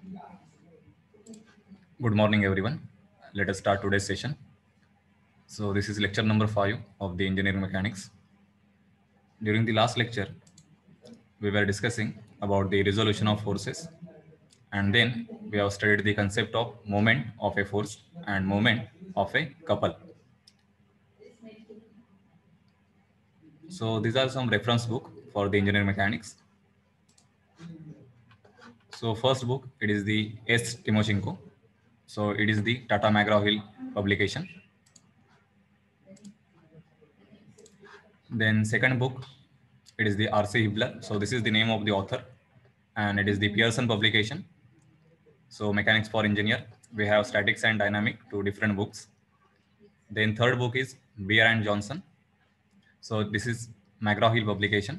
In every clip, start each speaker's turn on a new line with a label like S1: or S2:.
S1: Good morning, everyone. Let us start today's session. So this is lecture number 5 of the engineering mechanics. During the last lecture, we were discussing about the resolution of forces, and then we have studied the concept of moment of a force and moment of a couple. So these are some reference book for the engineering mechanics. So first book, it is the S. Timoshenko. So it is the Tata McGraw-Hill publication. Then second book, it is the R.C. Hibbeler. So this is the name of the author, and it is the Pearson publication. So mechanics for engineer, we have statics and dynamic, two different books. Then third book is Beer and Johnson. So this is McGraw-Hill publication.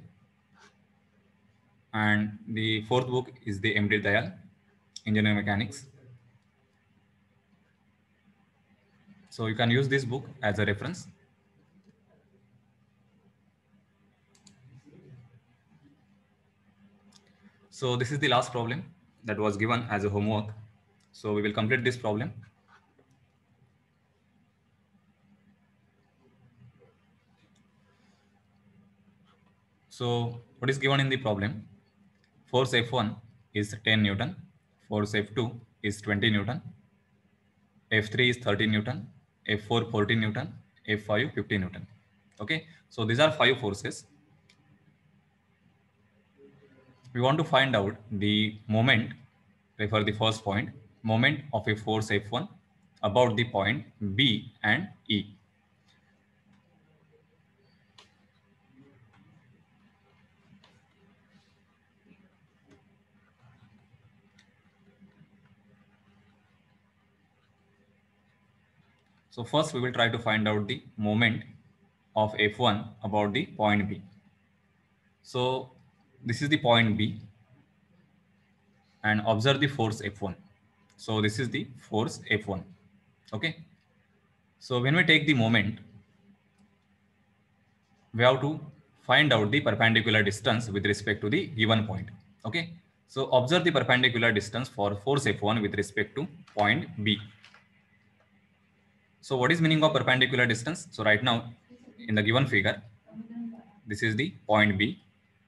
S1: And the fourth book is the M.D. Dayal, Engineering Mechanics. So you can use this book as a reference. So this is the last problem that was given as a homework. So we will complete this problem. So what is given in the problem? Force F1 is 10 Newton, force F2 is 20 Newton, F3 is 30 Newton, F4 40 Newton, F5 50 Newton. Okay, so these are 5 forces. We want to find out the moment, for the first point, moment of a force F1 about the point B and E. So first we will try to find out the moment of F1 about the point B. So this is the point B, and observe the force F1. So this is the force F1. Okay. So when we take the moment, we have to find out the perpendicular distance with respect to the given point. Okay. So observe the perpendicular distance for force F1 with respect to point B. So what is meaning of perpendicular distance? So right now in the given figure, this is the point B.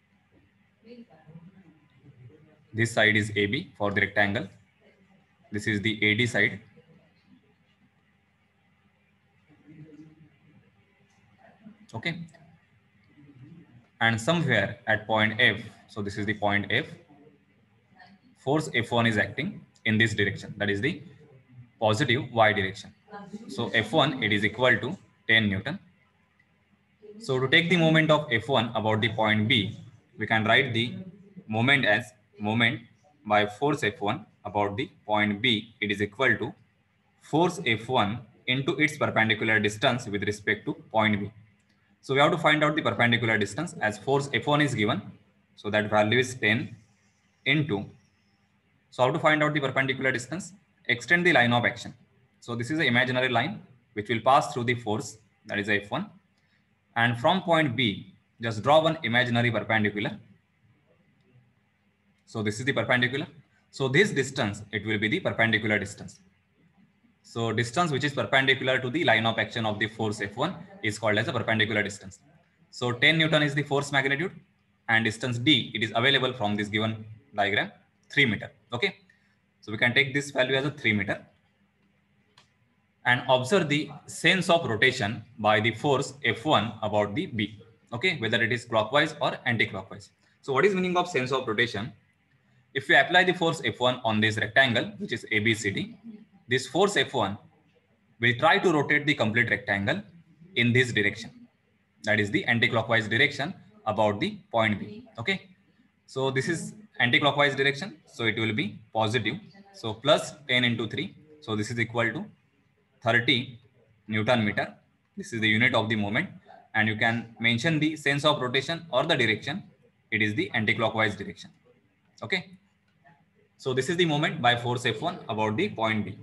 S1: This side is AB for the rectangle. This is the AD side. Okay. And somewhere at point F, so this is the point F, force F1 is acting in this direction, that is the positive Y direction. So F1, it is equal to 10 Newton. So to take the moment of F1 about the point B, we can write the moment as moment by force F1 about the point B. It is equal to force F1 into its perpendicular distance with respect to point B. So we have to find out the perpendicular distance as force F1 is given. So that value is 10 into. So how to find out the perpendicular distance? Extend the line of action. So this is an imaginary line which will pass through the force, that is F1. And from point B, just draw one imaginary perpendicular. So this is the perpendicular. So this distance, it will be the perpendicular distance. So distance which is perpendicular to the line of action of the force F1 is called as a perpendicular distance. So 10 Newton is the force magnitude, and distance D, it is available from this given diagram, 3 meter. Okay. So we can take this value as a 3 meter and observe the sense of rotation by the force F1 about the B. Okay, whether it is clockwise or anti-clockwise. So what is meaning of sense of rotation? If we apply the force F1 on this rectangle, which is ABCD, this force F1 will try to rotate the complete rectangle in this direction. That is the anti-clockwise direction about the point B. Okay. So this is anti-clockwise direction. So it will be positive. So plus 10 into 3. So this is equal to 30 Newton meter. This is the unit of the moment. And you can mention the sense of rotation or the direction. It is the anti-clockwise direction. Okay. So this is the moment by force F1 about the point B.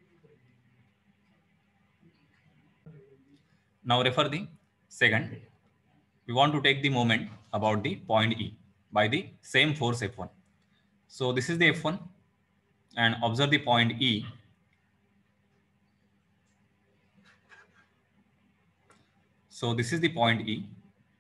S1: Now refer the second. We want to take the moment about the point E by the same force F1. So this is the F1. and observe the point E. So this is the point E.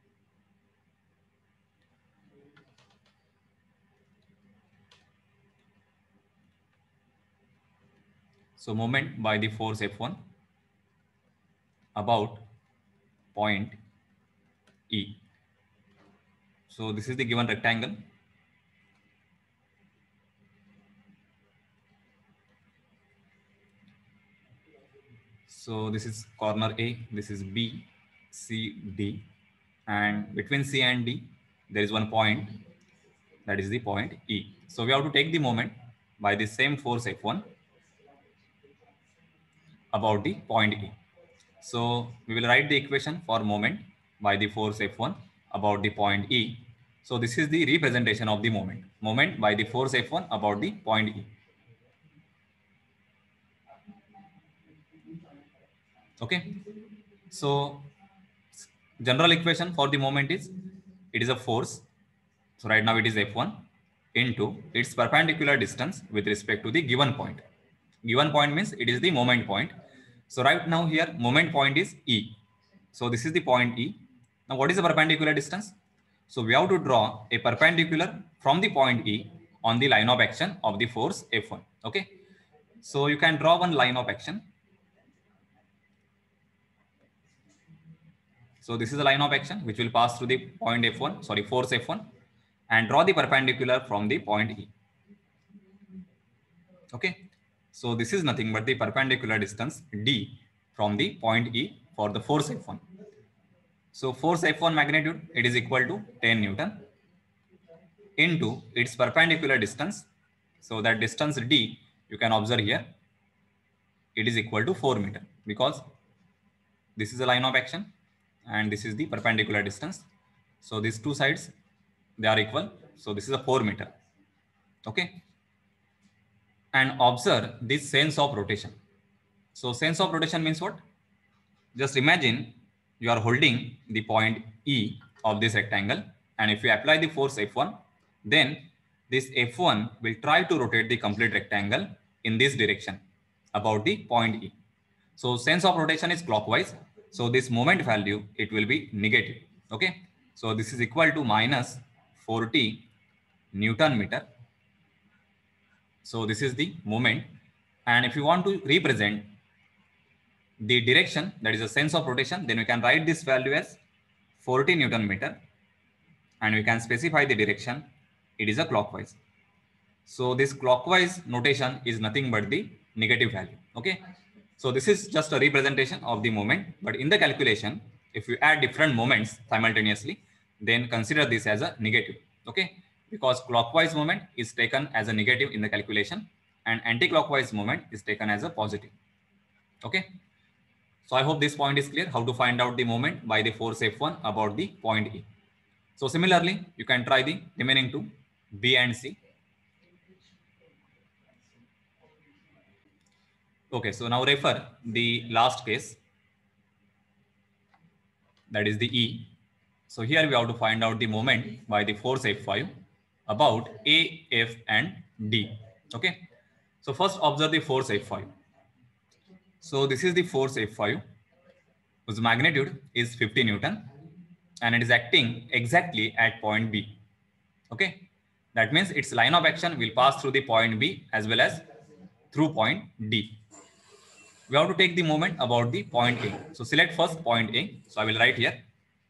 S1: So moment by the force F1 about point E. So this is the given rectangle. So this is corner A, this is B, C, D, and between C and D, there is one point, that is the point E. So we have to take the moment by the same force F1 about the point E. So we will write the equation for moment by the force F1 about the point E. So this is the representation of the moment. Moment by the force F1 about the point E. Okay. So general equation for the moment is, it is a force. So right now it is F1 into its perpendicular distance with respect to the given point. Given point means it is the moment point. So right now here moment point is E. So this is the point E. Now what is the perpendicular distance? So we have to draw a perpendicular from the point E on the line of action of the force F1. Okay. So you can draw one line of action. So this is the line of action which will pass through the point F1, sorry, force F1, and draw the perpendicular from the point E. Okay. So this is nothing but the perpendicular distance D from the point E for the force F1. So force F1 magnitude, it is equal to 10 Newton into its perpendicular distance. So that distance D, you can observe here, it is equal to 4 meter, because this is the line of action and this is the perpendicular distance. So these two sides, they are equal. So this is a 4 meter. Okay. And observe this sense of rotation. So sense of rotation means what? Just imagine you are holding the point E of this rectangle, and if you apply the force F1, then this F1 will try to rotate the complete rectangle in this direction about the point E. So sense of rotation is clockwise. So this moment value, it will be negative. Okay. So this is equal to minus 40 Newton meter. So this is the moment. And if you want to represent the direction, that is a sense of rotation, then we can write this value as 40 Newton meter, and we can specify the direction. It is a clockwise. So this clockwise notation is nothing but the negative value. Okay. So this is just a representation of the moment, but in the calculation, if you add different moments simultaneously, then consider this as a negative. Okay. Because clockwise moment is taken as a negative in the calculation, and anti-clockwise moment is taken as a positive. Okay. So I hope this point is clear, how to find out the moment by the force F1 about the point E. So similarly, you can try the remaining two, B and C. Okay, so now refer the last case, that is the E. So here we have to find out the moment by the force F5 about A, F and D. Okay. So first observe the force F5. So this is the force F5 whose magnitude is 50 Newton, and it is acting exactly at point B. Okay. That means its line of action will pass through the point B as well as through point D. We have to take the moment about the point A. So select first point A. So I will write here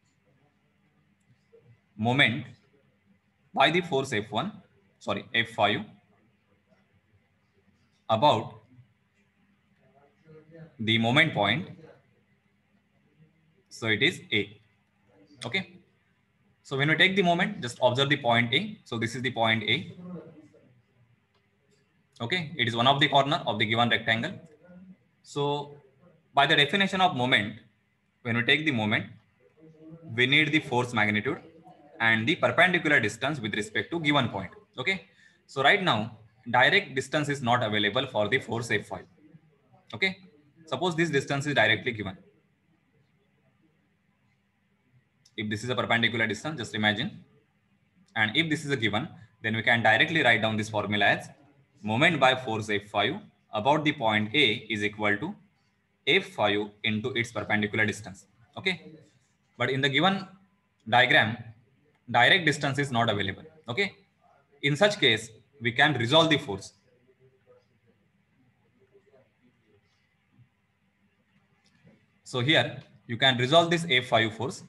S1: moment by the force F1, sorry, F5 about the moment point. So it is A. Okay. So when we take the moment, just observe the point A. So this is the point A. Okay. It is one of the corner of the given rectangle. So by the definition of moment, when we take the moment, we need the force magnitude and the perpendicular distance with respect to given point. Okay. So right now, direct distance is not available for the force F5. Okay. Suppose this distance is directly given. If this is a perpendicular distance, just imagine. And if this is a given, then we can directly write down this formula as moment by force F5 about the point A is equal to F5 into its perpendicular distance. Okay. But in the given diagram, direct distance is not available. Okay. In such case, we can resolve the force. So here you can resolve this F5 force.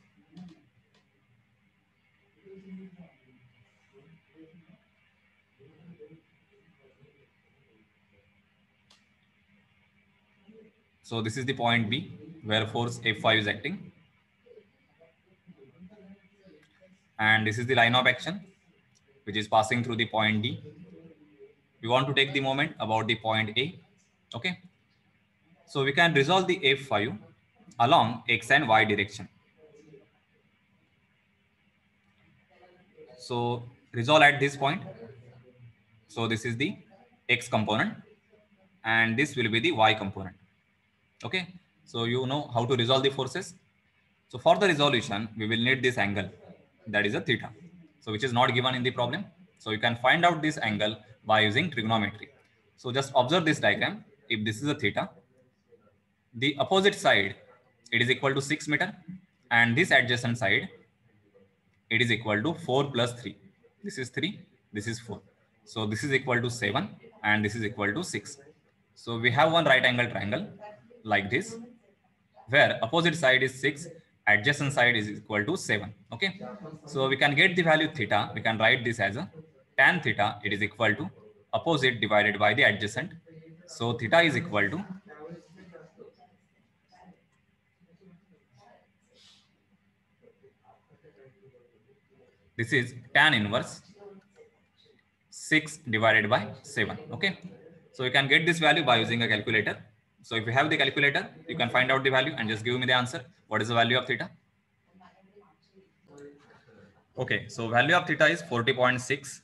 S1: So this is the point B where force F5 is acting. And this is the line of action which is passing through the point D. We want to take the moment about the point A. Okay. So we can resolve the F5 along X and Y direction. So resolve at this point. So this is the X component and this will be the Y component. Okay. So you know how to resolve the forces. So for the resolution, we will need this angle, that is a theta. So which is not given in the problem. So you can find out this angle by using trigonometry. So just observe this diagram. If this is a theta, the opposite side, it is equal to 6 meter, and this adjacent side, it is equal to 4 plus 3. This is 3, this is 4. So this is equal to 7 and this is equal to 6. So we have one right angle triangle like this, where opposite side is 6, adjacent side is equal to 7. Okay. So we can get the value theta. We can write this as a tan theta. It is equal to opposite divided by the adjacent. So theta is equal to this is tan inverse 6 divided by 7. Okay. So you can get this value by using a calculator. So if you have the calculator, you can find out the value and just give me the answer. What is the value of theta? Okay. So value of theta is 40.6.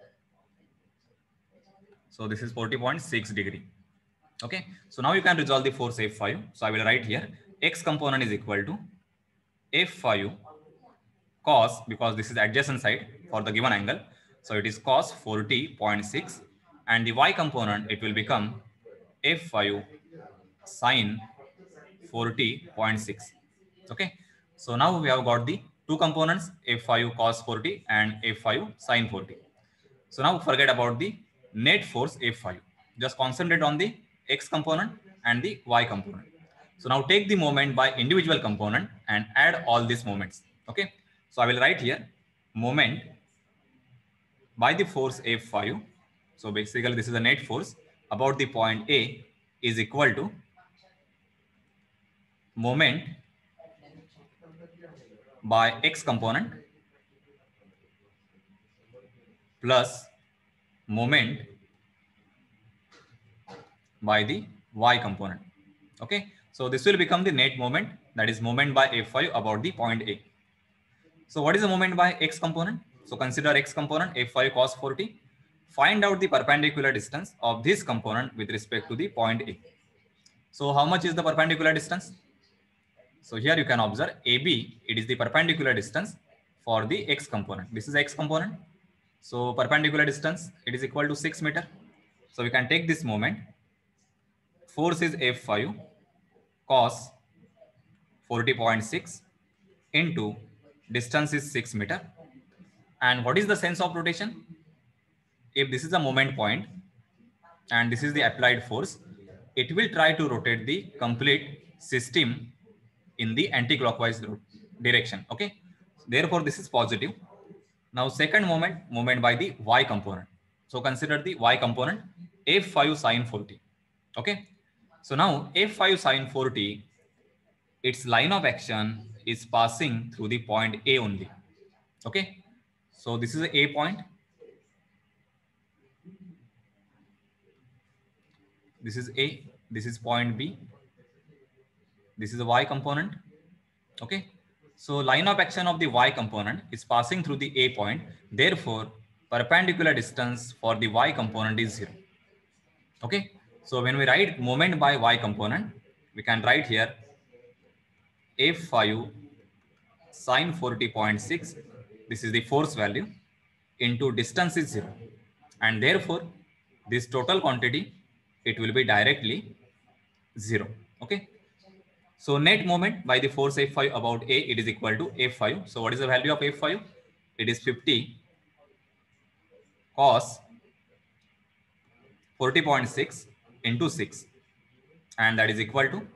S1: So this is 40.6 degree. Okay. So now you can resolve the force F5. So I will write here X component is equal to F5 cos, because this is adjacent side for the given angle. So it is cos 40.6, and the Y component, it will become F5 sin 40.6. Okay. So now we have got the two components, F5 cos 40 and F5 sin 40. So now forget about the net force F5. Just concentrate on the X component and the Y component. So now take the moment by individual component and add all these moments. Okay. So I will write here moment by the force F5. So basically this is the net force about the point A is equal to moment by X component plus moment by the Y component. Okay. So this will become the net moment, that is moment by F5 about the point A. So what is the moment by X component? So consider X component F5 cos 40. Find out the perpendicular distance of this component with respect to the point A. So how much is the perpendicular distance? So here you can observe AB, it is the perpendicular distance for the X component. This is X component. So perpendicular distance, it is equal to 6 meter. So we can take this moment. Force is F5 cos 40.6 into distance is 6 meter. And what is the sense of rotation? If this is a moment point and this is the applied force, it will try to rotate the complete system in the anti-clockwise direction. Okay. Therefore, this is positive. Now, second moment by the Y component. So consider the Y component F5 sin 40. Okay. So now F5 sin 40, its line of action is passing through the point A only. Okay. So this is a A point. This is A. This is point B. This is the Y component. Okay. So line of action of the Y component is passing through the A point. Therefore, perpendicular distance for the Y component is 0. Okay. So when we write moment by Y component, we can write here F5 sin 40.6. This is the force value into distance is 0. And therefore, this total quantity, it will be directly 0. Okay. So net moment by the force F5 about A, it is equal to F5. So what is the value of F5? It is 50 cos 40.6 into 6, and that is equal to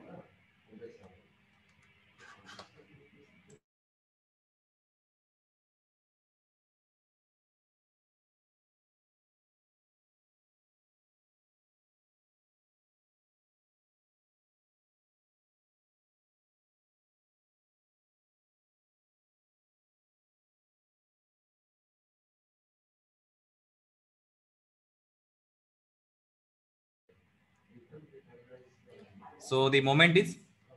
S1: so the moment is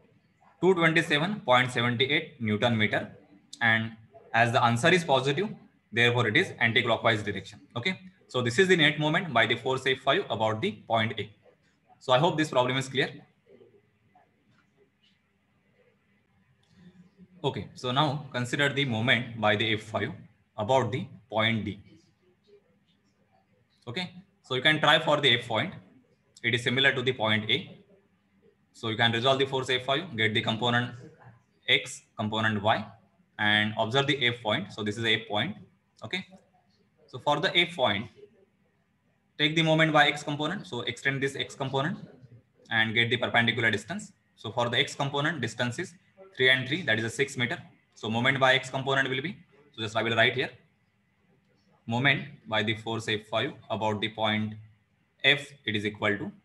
S1: 227.78 Newton meter, and as the answer is positive, therefore it is anti-clockwise direction. Okay, so this is the net moment by the force F5 about the point A. So I hope this problem is clear. Okay, so now consider the moment by the F5 about the point D. Okay, so you can try for the F point. It is similar to the point A. So you can resolve the force F5, get the component X, component Y, and observe the F point. So this is a F point. Okay. So for the F point, take the moment by X component. So extend this X component and get the perpendicular distance. So for the X component, distance is 3 and 3, that is a 6 meter. So moment by X component will be, so just I will write here, moment by the force F5 about the point F, it is equal to,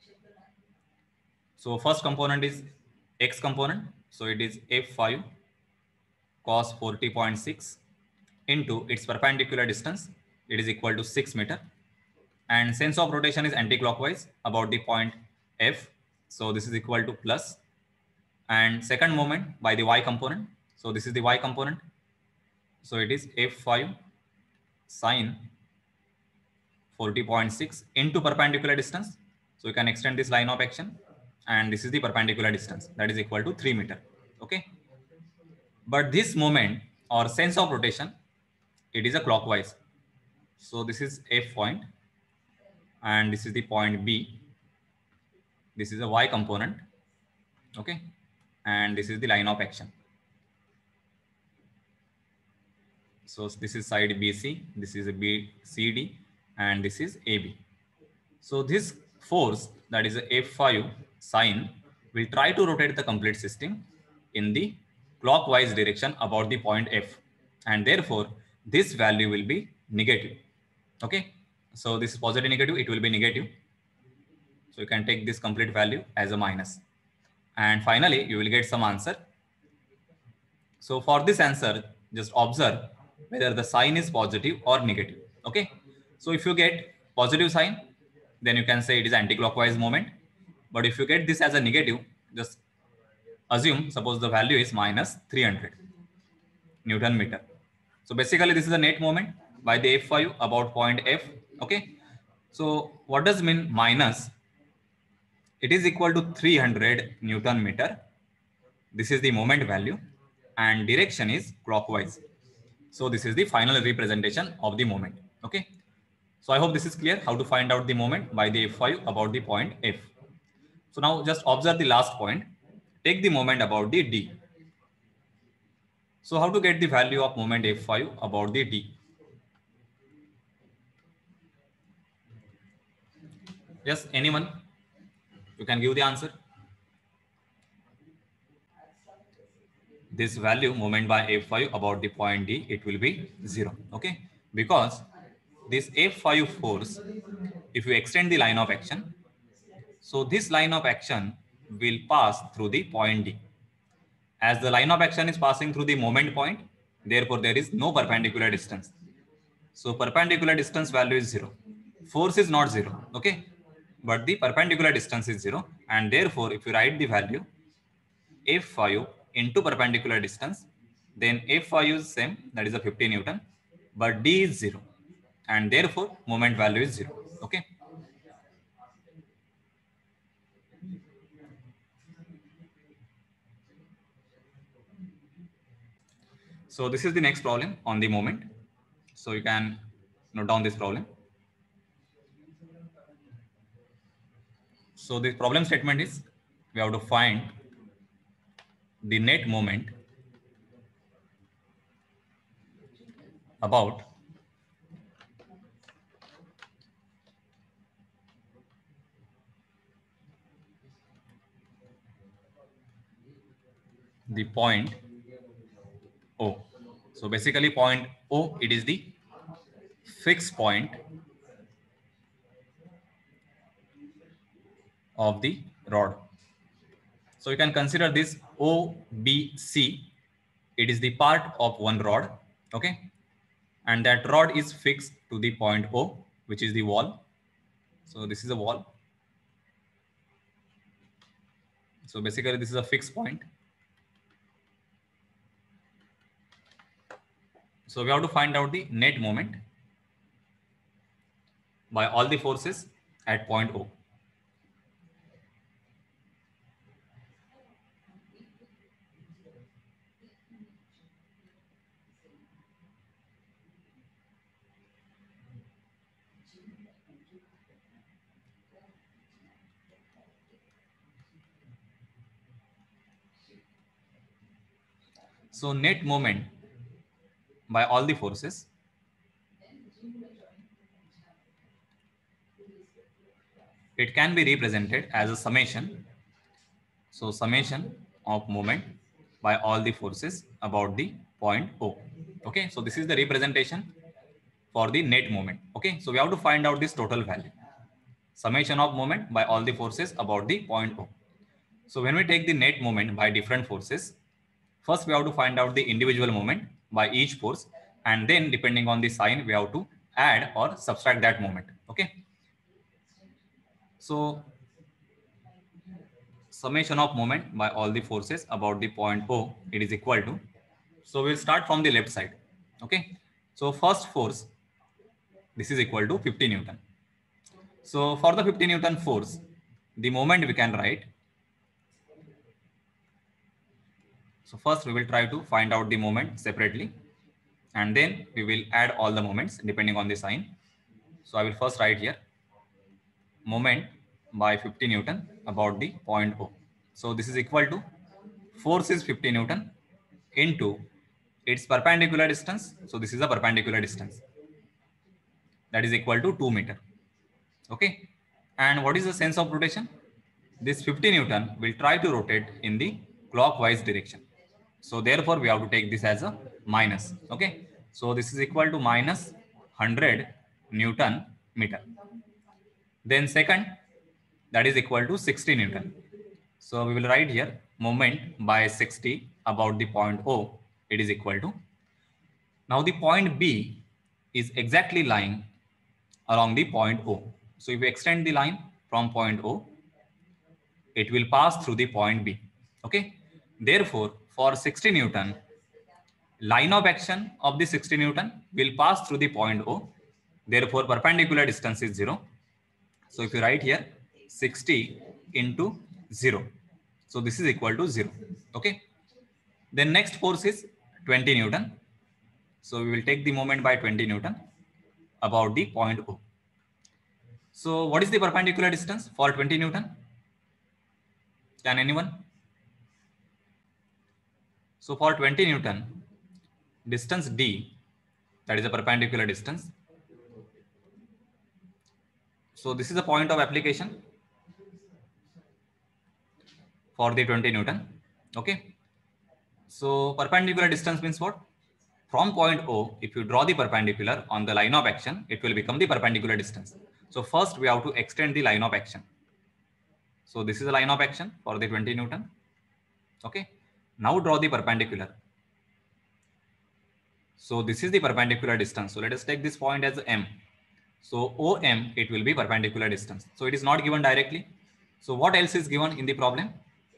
S1: so first component is X component. So it is F5 cos 40.6 into its perpendicular distance. It is equal to 6 meter. And sense of rotation is anti-clockwise about the point F. So this is equal to plus. And second moment by the Y component. So this is the Y component. So it is F5 sine 40.6 into perpendicular distance. So you can extend this line of action. And this is the perpendicular distance, that is equal to 3 meter. Okay. But this moment or sense of rotation, it is a clockwise. So this is F point, and this is the point B. This is a Y component. Okay. And this is the line of action. So this is side BC, this is a BCD, and this is AB. So this force, that is a F5 sine, will try to rotate the complete system in the clockwise direction about the point F, and therefore this value will be negative. Okay, so this is positive negative, it will be negative. So you can take this complete value as a minus, and finally you will get some answer. So for this answer, just observe whether the sign is positive or negative. Okay. So if you get positive sign, then you can say it is anti-clockwise moment. But if you get this as a negative, just assume, suppose the value is minus 300 Newton meter. So basically this is a net moment by the F5 about point F. Okay. So what does mean minus? It is equal to 300 Newton meter. This is the moment value, and direction is clockwise. So this is the final representation of the moment. Okay. So I hope this is clear how to find out the moment by the F5 about the point F. So now just observe the last point. Take the moment about the D. So how to get the value of moment F5 about the D? Yes, anyone? You can give the answer. This value moment by F5 about the point D, it will be 0. Okay. Because this F5 force, if you extend the line of action, so this line of action will pass through the point D. As the line of action is passing through the moment point, therefore there is no perpendicular distance. So perpendicular distance value is 0. Force is not 0. Okay. But the perpendicular distance is 0. And therefore, if you write the value F5 into perpendicular distance, then F5 is same, that is a 50 Newton, but D is 0. And therefore, moment value is 0. Okay. So this is the next problem on the moment. So you can note down this problem. So the problem statement is we have to find the net moment about the point O. So basically point O, it is the fixed point of the rod. So you can consider this OBC. It is the part of one rod. Okay. And that rod is fixed to the point O, which is the wall. So this is a wall. So basically this is a fixed point. So we have to find out the net moment by all the forces at point O. So net moment by all the forces it can be represented as a summation. So summation of moment by all the forces about the point O. Okay, so this is the representation for the net moment. Okay, so we have to find out this total value. Summation of moment by all the forces about the point O. So when we take the net moment by different forces, first we have to find out the individual moment by each force, and then depending on the sign we have to add or subtract that moment. Okay, so summation of moment by all the forces about the point O, it is equal to, so we'll start from the left side. Okay, so first force, this is equal to 50 Newton. So for the 50 Newton force, the moment we can write. So first we will try to find out the moment separately, and then we will add all the moments depending on the sign. So I will first write here moment by 50 Newton about the point O. So this is equal to force is 50 Newton into its perpendicular distance. So this is a perpendicular distance, that is equal to 2 meter. Okay. And what is the sense of rotation? This 50 Newton will try to rotate in the clockwise direction. So therefore we have to take this as a minus. Okay. So this is equal to minus 100 Newton meter. Then second, that is equal to 60 Newton. So we will write here moment by 60 about the point O, it is equal to. Now the point B is exactly lying along the point O. So if we extend the line from point O, it will pass through the point B. Okay. Therefore, for 60 Newton, line of action of the 60 Newton will pass through the point O. Therefore, perpendicular distance is 0. So if you write here 60 into 0, so this is equal to 0. Okay. Then next force is 20 Newton. So we will take the moment by 20 Newton about the point O. So what is the perpendicular distance for 20 Newton? Can anyone? So for 20 Newton, distance D, that is a perpendicular distance. So this is the point of application for the 20 Newton. Okay. So perpendicular distance means what? From point O, if you draw the perpendicular on the line of action, it will become the perpendicular distance. So first we have to extend the line of action. So this is the line of action for the 20 Newton. Okay. Now draw the perpendicular. So this is the perpendicular distance. So let us take this point as M. So OM, it will be perpendicular distance. So it is not given directly. So what else is given in the problem?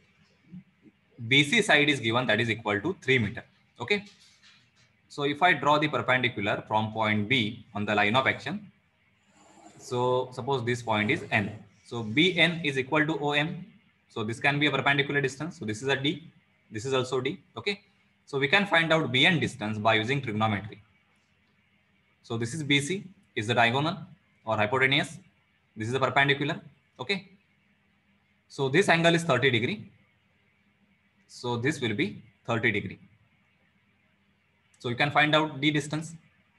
S1: BC side is given, that is equal to 3 meter. Okay. So if I draw the perpendicular from point B on the line of action, so suppose this point is N. So BN is equal to OM. So this can be a perpendicular distance. So this is a D. This is also D. Okay. So we can find out BN distance by using trigonometry. So this is BC, is the diagonal or hypotenuse. This is the perpendicular. Okay. So this angle is 30 degree. So this will be 30 degree. So you can find out the distance.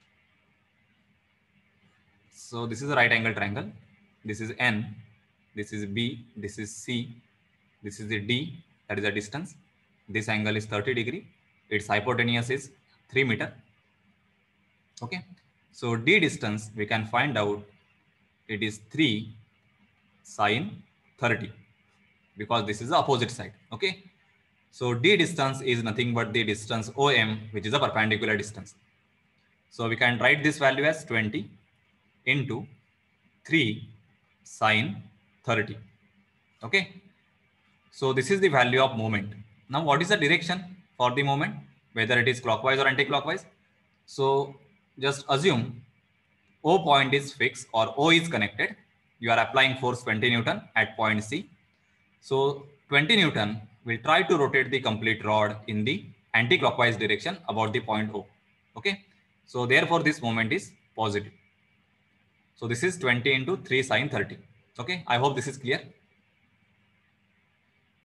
S1: So this is a right angle triangle. This is N, this is B, this is C, this is the D, that is the distance. This angle is 30 degree. Its hypotenuse is 3 meter. Okay. So D distance, we can find out it is 3 sine 30 because this is the opposite side. Okay. So D distance is nothing but the distance OM, which is a perpendicular distance. So we can write this value as 20 into 3 sine 30. Okay. So this is the value of moment. Now what is the direction for the moment, whether it is clockwise or anti-clockwise? So just assume O point is fixed or O is connected. You are applying force 20 Newton at point C. So 20 Newton will try to rotate the complete rod in the anti-clockwise direction about the point O. Okay. So therefore this moment is positive. So this is 20 into 3 sine 30. Okay. I hope this is clear.